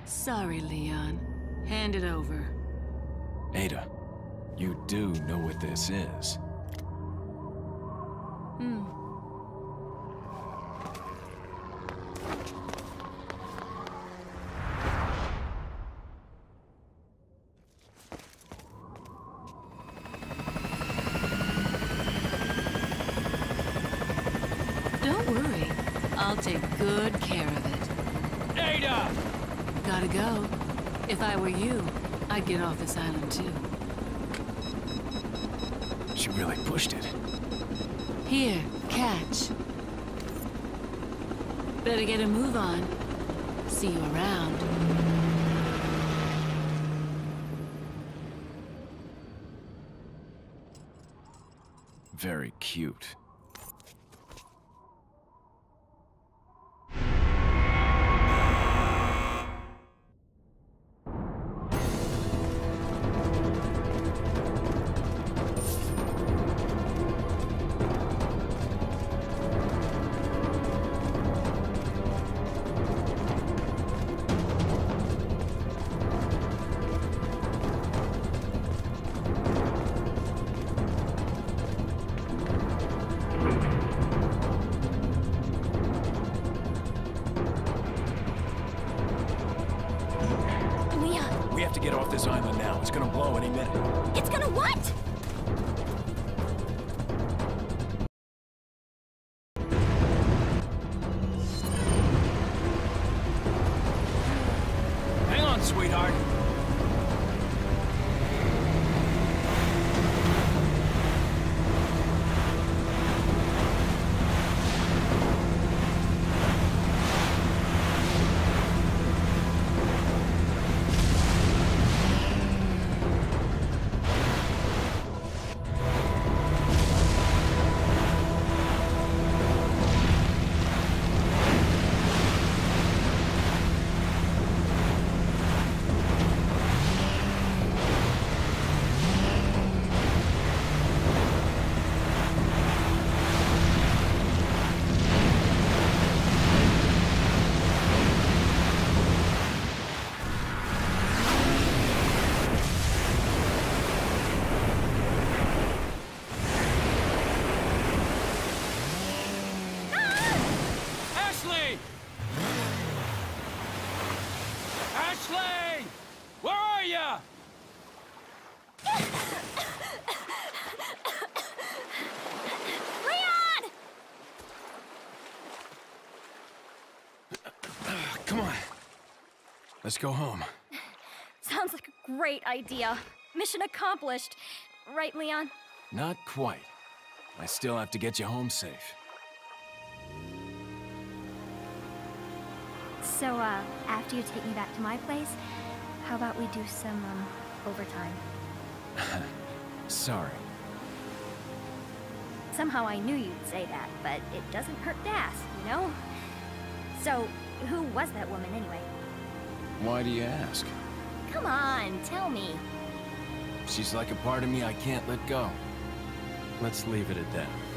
Sorry, Leon. Hand it over. Ada, you do know what this is. Don't worry. I'll take good care of it. Ada! Gotta go. If I were you, I'd get off this island too. She really pushed it. Here, catch. Better get a move on. See you around. Very cute. We have to get off this island now. It's gonna blow any minute. It's gonna what? Hang on, sweetheart. Ashley! Where are ya? Leon! Come on. Let's go home. Sounds like a great idea. Mission accomplished. Right, Leon? Not quite. I still have to get you home safe. So, after you take me back to my place, how about we do some, overtime? Sorry. Somehow I knew you'd say that, but it doesn't hurt to ask, you know? So, who was that woman anyway? Why do you ask? Come on, tell me. She's like a part of me I can't let go. Let's leave it at that.